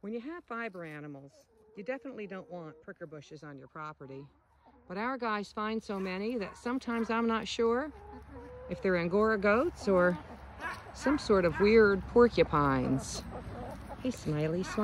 When you have fiber animals, you definitely don't want pricker bushes on your property. But our guys find so many that sometimes I'm not sure if they're Angora goats or some sort of weird porcupines. Hey, Smiley, smiley.